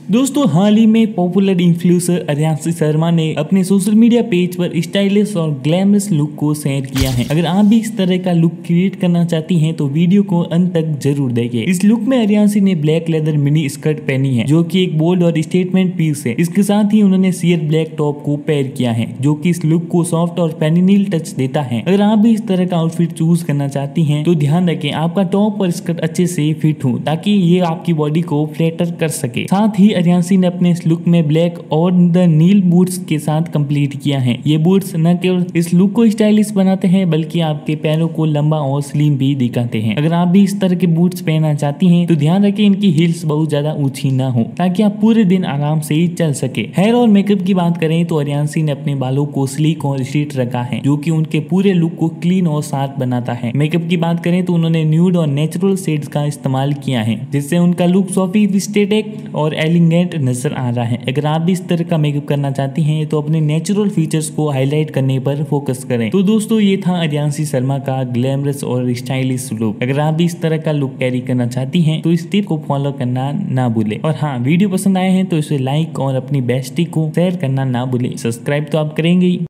दोस्तों हाल ही में popular influencer Aryanshi Sharma ने अपने सोशल मीडिया पेज पर स्टाइलिश और ग्लैमरस लुक को शेयर किया है। अगर आप भी इस तरह का लुक क्रिएट करना चाहती हैं तो वीडियो को अंत तक जरूर देखें। इस लुक में अर्यांशी ने ब्लैक लेदर मिनी स्कर्ट पहनी है जो कि एक बोल्ड और स्टेटमेंट पीस है। इसके साथ ही उन्होंने शेयर ब्लैक टॉप को पेयर किया है जो कि इस लुक को सॉफ्ट और फेमिनिन टच देता है। अगर आप भी इस तरह का आउटफिट चूज करना चाहती हैं तो ध्यान रखें आपका टॉप और स्कर्ट अच्छे से फिट हो ताकि ये आपकी बॉडी को फ्लैटर कर सके। साथ ही अर्यांशी ने अपने इस लुक में ब्लैक और द नील बूट्स के साथ कंप्लीट किया है। ये बूट्स न केवल इस लुक को स्टाइलिश बनाते हैं बल्कि आपके पैरों को लंबा और स्लिम भी दिखाते हैं। अगर आप भी इस तरह के बूट्स पहनना चाहती हैं तो ध्यान रखें इनकी हील्स बहुत ज्यादा ऊंची ना हो ताकि आप पूरे दिन आराम से ही चल सके। हेयर और मेकअप की बात करें तो अर्यांशी ने अपने बालों को स्लीक और स्ट्रेट रखा है जो कि उनके पूरे लुक को क्लीन और शार्प बनाता है। मेकअप की बात करें तो उन्होंने न्यूड और नेचुरल शेड्स का इस्तेमाल किया है जिससे उनका लुक सोफिस्टिकेटेड और एलिगेंट नजर आ रहा है। अगर आप भी इस तरह का मेकअप करना चाहती हैं तो अपने नेचुरल फीचर्स को हाईलाइट करने पर फोकस करें। तो दोस्तों ये था अर्यांशी शर्मा का ग्लैमरस और स्टाइलिश लुक। अगर आप भी इस तरह का लुक कैरी करना चाहती हैं तो इस टिप को फॉलो करना ना भूलें। और हाँ, वीडियो पसंद आए हैं तो इसे लाइक और अपनी बेस्टी को शेयर करना ना भूलें। सब्सक्राइब तो आप करेंगे ही।